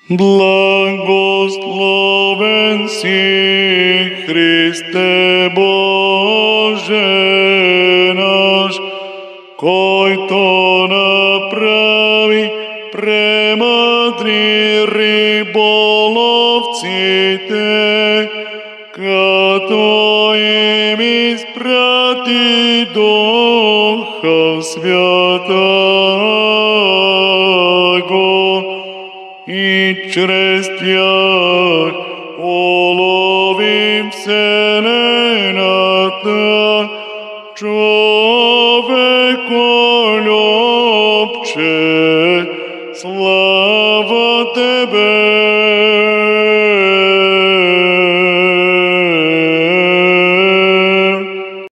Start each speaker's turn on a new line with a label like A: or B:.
A: Благословен си, Христе Боже наш, който направи премъдри риболовците, като им изпрати Духа Святаго и чрез тях улови вселената, човеколюбче, слава Тебе!